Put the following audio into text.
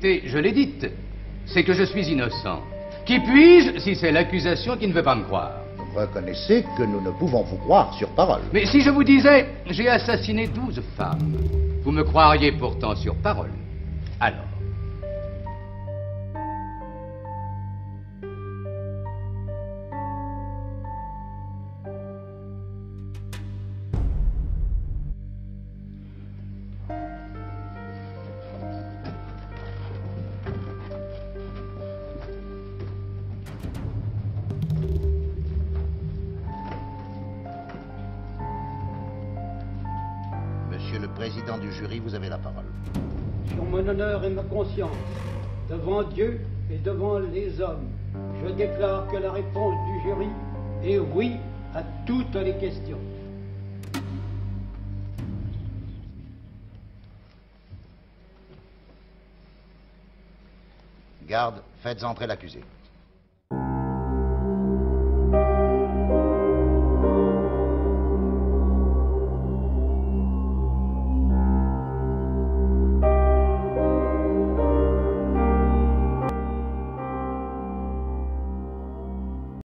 vérité, je l'ai dite. C'est que je suis innocent. Qui puis-je si c'est l'accusation qui ne veut pas me croire? Reconnaissez que nous ne pouvons vous croire sur parole. Mais si je vous disais, j'ai assassiné 12 femmes, vous me croiriez pourtant sur parole. Alors? Monsieur le président du jury, vous avez la parole. Sur mon honneur et ma conscience, devant Dieu et devant les hommes, je déclare que la réponse du jury est oui à toutes les questions. Garde, faites entrer l'accusé.